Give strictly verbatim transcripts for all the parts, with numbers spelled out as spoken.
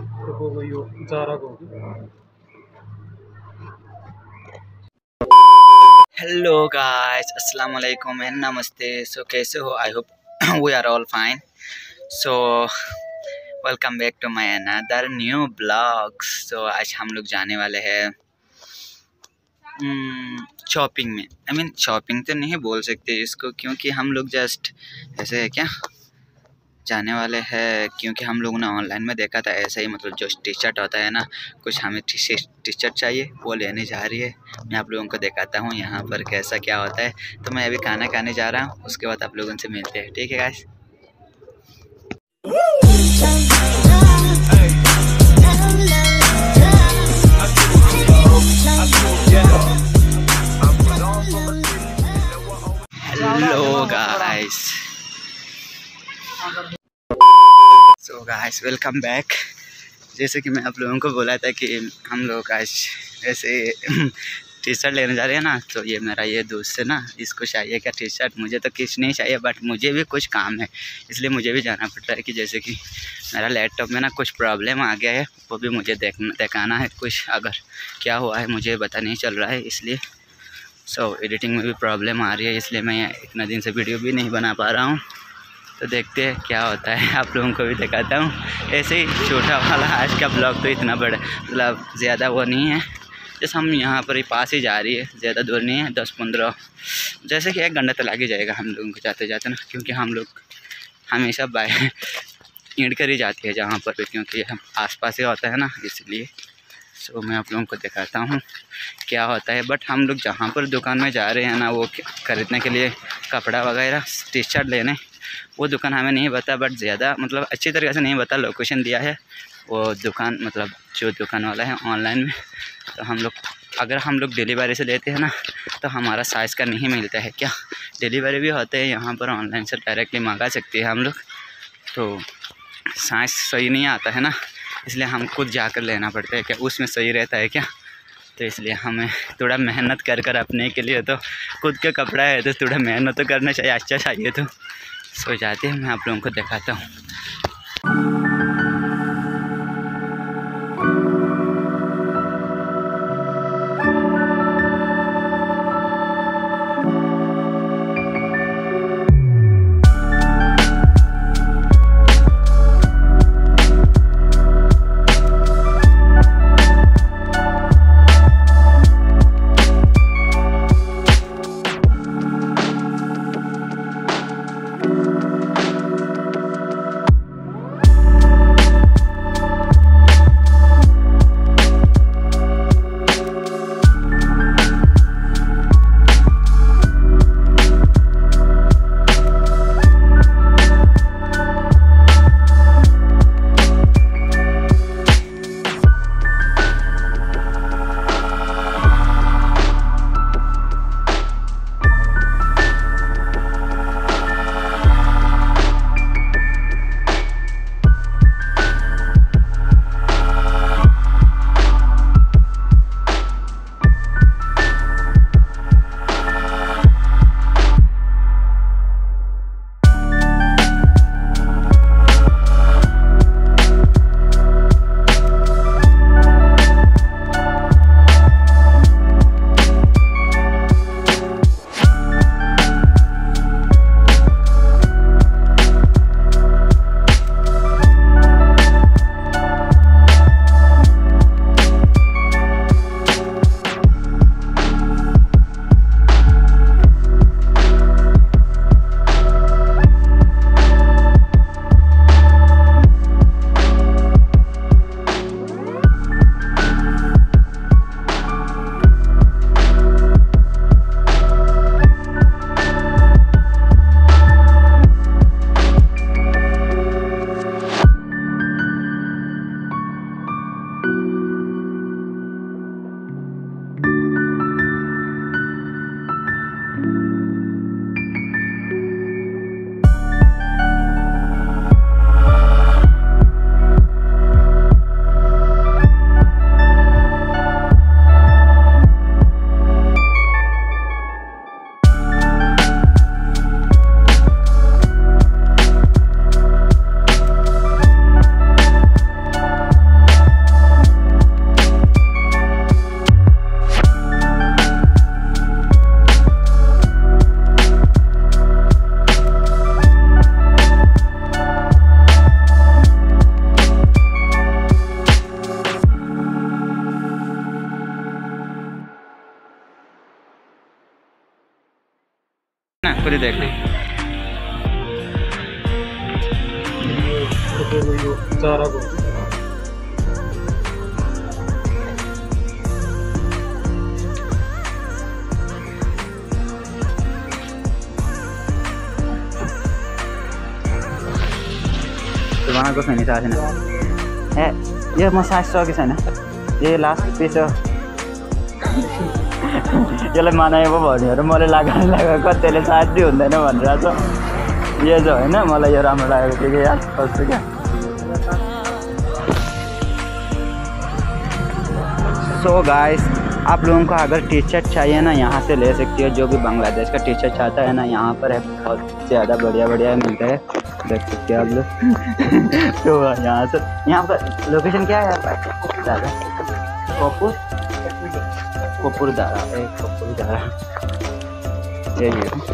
देखो वो यो जारा को हेलो गाइस, अस्सलाम वालेकुम एंड नमस्ते। सो कैसे हो? I hope we are all fine. So welcome back to my another new blog. So आज हम लोग जाने वाले हैं शॉपिंग में। आई मीन शॉपिंग तो नहीं बोल सकते इसको, क्योंकि हम लोग जस्ट ऐसे है क्या जाने वाले हैं, क्योंकि हम लोगों ने ऑनलाइन में देखा था ऐसा ही, मतलब जो टी शर्ट होता है ना, कुछ हमें टी शर्ट चाहिए, वो लेने जा रही है। मैं आप लोगों को दिखाता हूँ यहाँ पर कैसा क्या होता है। तो मैं अभी खाना खाने जा रहा हूँ, उसके बाद आप लोगों से मिलते हैं, ठीक है guys? Hello guys, so guys welcome back. जैसे कि मैं आप लोगों को बोला था कि हम लोग आज ऐसे टी शर्ट लेने जा रहे हैं ना, तो ये मेरा ये दोस्त है ना, इसको चाहिए क्या टी शर्ट। मुझे तो कुछ नहीं चाहिए, बट मुझे भी कुछ काम है, इसलिए मुझे भी जाना पड़ता है। कि जैसे कि मेरा लैपटॉप में ना कुछ प्रॉब्लम आ गया है, वो भी मुझे देखना दिखाना है। कुछ अगर क्या हुआ है मुझे पता नहीं चल रहा है, इसलिए सो so, एडिटिंग में भी प्रॉब्लम आ रही है, इसलिए मैं इतना दिन से वीडियो भी नहीं बना पा रहा हूँ। तो देखते हैं क्या होता है, आप लोगों को भी दिखाता हूँ। ऐसे ही छोटा वाला आज का ब्लॉग, तो इतना बड़ा मतलब ज़्यादा वो नहीं है। जैसे हम यहाँ पर ही पास ही जा रही है, ज़्यादा दूर नहीं है, दस पंद्रह जैसे कि एक घंटा तो लग ही जाएगा हम लोगों को जाते जाते ना, क्योंकि हम लोग हमेशा बाय ईंट कर ही जाती है जहाँ पर भी, क्योंकि हम आसपास ही होता है ना, इसलिए। सो मैं आप लोगों को दिखाता हूँ क्या होता है। बट हम लोग जहाँ पर दुकान में जा रहे हैं ना, वो ख़रीदने के लिए कपड़ा वगैरह टी शर्ट लेने, वो दुकान हमें नहीं पता, बट ज़्यादा मतलब अच्छी तरीके से नहीं पता। लोकेशन दिया है वो दुकान, मतलब जो दुकान वाला है ऑनलाइन में। तो हम लोग अगर हम लोग डिलीवरी से लेते हैं ना, तो हमारा साइज़ का नहीं मिलता है क्या। डिलीवरी भी होते हैं यहाँ पर, ऑनलाइन से डायरेक्टली मंगा सकते हैं हम लोग, तो साइज़ सही नहीं आता है ना, इसलिए हम खुद जाकर लेना पड़ता है। क्या उसमें सही रहता है क्या, तो इसलिए हमें थोड़ा मेहनत कर कर अपने के लिए, तो खुद का कपड़ा है तो थोड़ा मेहनत तो करना चाहिए, अच्छा चाहिए। तो सो जाते हैं, मैं आप लोगों को दिखाता हूँ। तपाईँको यो जाराको बनाएको छैन थाहा छैन ए यो म सास सकेको छैन ए लास्ट पेज हो यसलाई मनायो पो भन्यो र मैले लगाएर लगाएको त्यसले साध्य हुँदैन भनिरहेको छ यो चाहिँ होइन मलाई यो राम्रो लागेको थियो कि यार कस्तो क्या सो गाइस आप लोगों को अगर टी शर्ट चाहिए ना यहाँ से ले सकती हो जो भी बांग्लादेश का टी शर्ट चाहता है ना यहाँ पर है बहुत ज़्यादा बढ़िया बढ़िया मिलता है देख सकते हो आप लोग तो यहाँ से यहाँ पर लोकेशन क्या है दादा कपूर कपूर दारा ए कपूर दारा यही है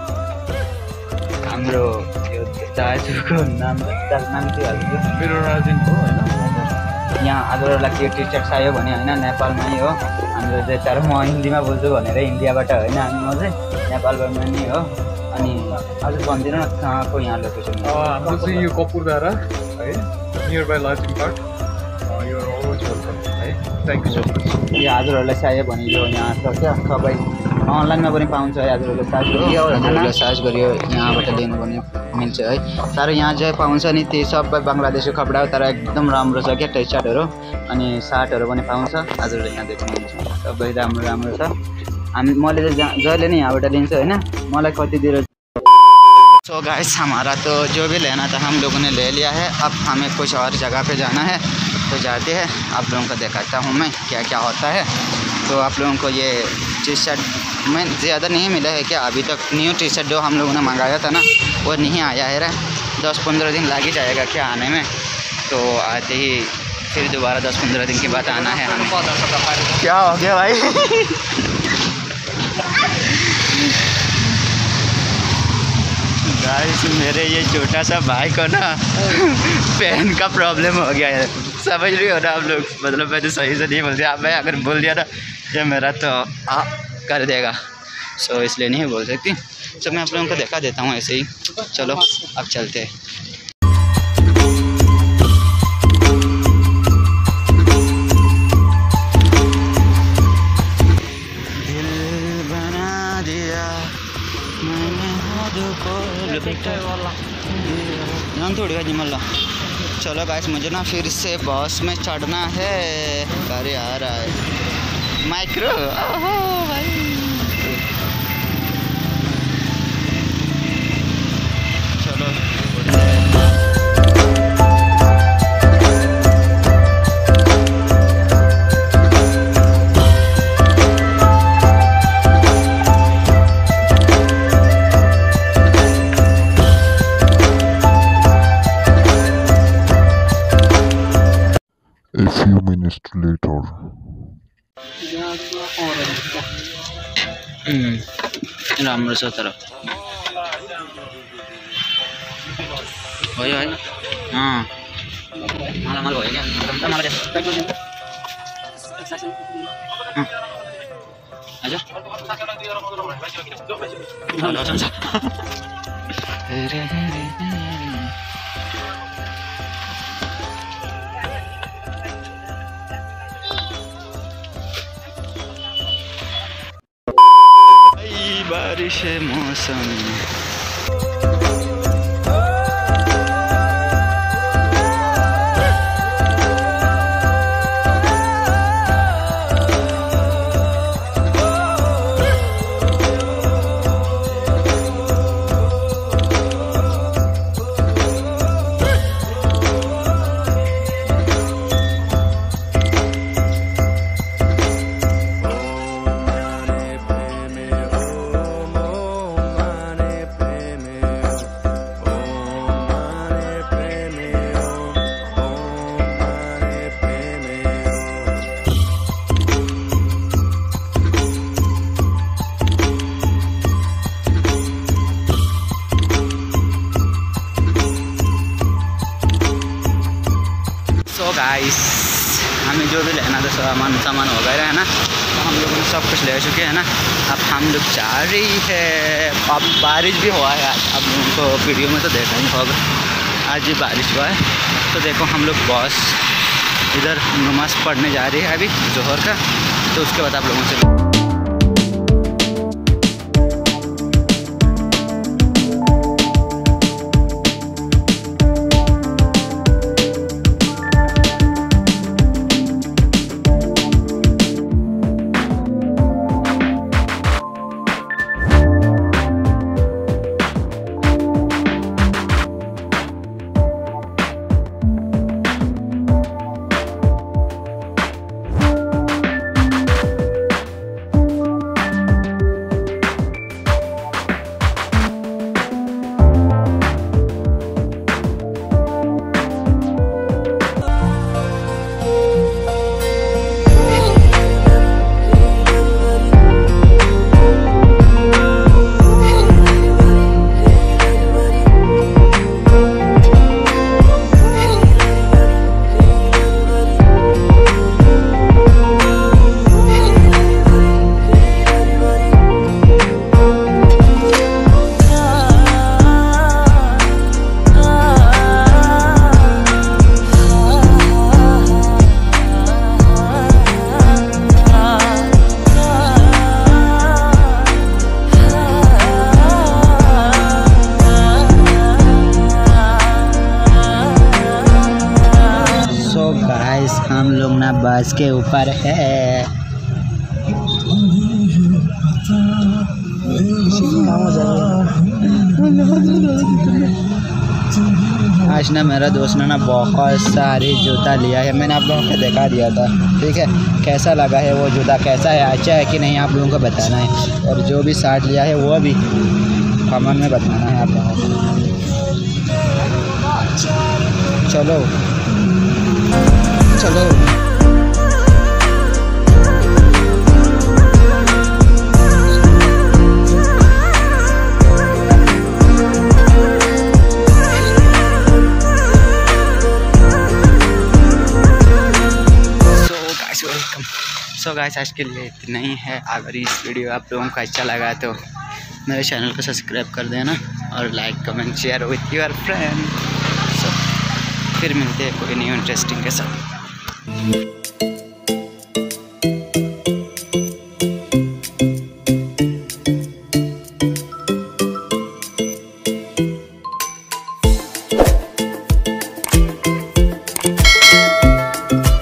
हाम्रो यो दाजुको नाम नाम के हाल्नु मेरो राजेनको होइन यहाँ हजुरहरूलाई के टी सर्ट चाहियो भने होइन नेपालमै हो हाम्रो चाहिँ तर म हिन्दीमा बोल्छु भनेर इन्डियाबाट होइन हामी म चाहिँ नेपालबाट नै हो अनि हजुर भनिदिनु न कहाँको यहाँ लोकेसन हाम्रो चाहिँ यो कपुरधारा है नियर बाई लाजिङ पार्क यो अलवेज वेलकम है थ्याङ्क यू सो मच यो हजुरहरूलाई चाहियो भने यो यहाँ छ क्या सबै अनलाइनमा पनि पाउँछ है हजुरहरूले सर्च गरियो हजुरहरूले सर्च गरियो यहाँबाट लिनु पनि मिल्छ है तर यहाँ चाहिँ पाउँछ नि त्यो सबै बङ्गलादेशको कपडा तर एकदम राम्रो छ क्या टी सर्टहरू अनि सर्टहरू पनि पाउँछ हजुरहरूले यहाँ देख्नुहुन्छ सबै राम्रो राम्रो छ हामी मैले चाहिँ जहाँ जहिले नै यहाँबाट लिन्छु होइन मलाई कति दिएर सो गाइस हमारा तो जो भी लेना था हम लोगों ने ले लिया है अब हमें कुछ और जगह पे जाना है तो जाते हैं आप लोगों को दिखाता हूँ मैं क्या क्या होता है तो आप लोगों को ये टी शर्ट में ज़्यादा नहीं मिला है क्या अभी तक न्यू टी शर्ट जो हम लोगों ने मंगाया था ना वो नहीं आया है रे दस पंद्रह दिन लग ही जाएगा क्या आने में तो आते ही फिर दोबारा दस पंद्रह दिन के बाद आना है हमें क्या हो गया भाई गाइस मेरे ये छोटा सा भाई को ना पेन का प्रॉब्लम हो गया है समझ रही हो ना आप लोग मतलब मैं तो सही से नहीं बोलते आप मैं अगर बोल दिया ना ये मेरा तो आ कर देगा सो इसलिए नहीं बोल सकती तो मैं आप लोगों को दिखा देता हूँ ऐसे ही चलो अब चलते हैं थोड़ी है जिमल्ला चलो गाइस मुझे ना फिर से बस में चढ़ना है गाड़ी आ रहा है माइक्रो ओहो भाई चलो A few minutes later. राम्रो छ तर भयो है अँ मलाई मलाई भयो क्या मलाई बारिश मौसम गाइस हमें जो भी लेना था सामान सामान हो गया है ना तो हम लोगों ने सब कुछ ले चुके हैं ना अब हम लोग जा रही है अब बारिश भी हुआ है आप लोगों को वीडियो में तो देखा ही होगा आज ही बारिश हुआ है। तो देखो हम लोग बॉस इधर नमाज़ पढ़ने जा रही है अभी जोहर का, तो उसके बाद आप लोगों से हम लोग ना बस के ऊपर है। आज ना मेरा दोस्त ने ना बहुत सारी जूता लिया है, मैंने आप लोगों को दिखा दिया था, ठीक है। कैसा लगा है वो जूता, कैसा है, अच्छा है कि नहीं, आप लोगों को बताना है। और जो भी शर्ट लिया है वो भी कमेंट में बताना है आप लोगों को। चलो चलो सो गाइस आज के लिए इतना ही है। अगर इस वीडियो आप लोगों को अच्छा लगा तो मेरे चैनल को सब्सक्राइब कर देना और like comment share with your friend. So फिर मिलते हैं कोई न्यू इंटरेस्टिंग के साथ।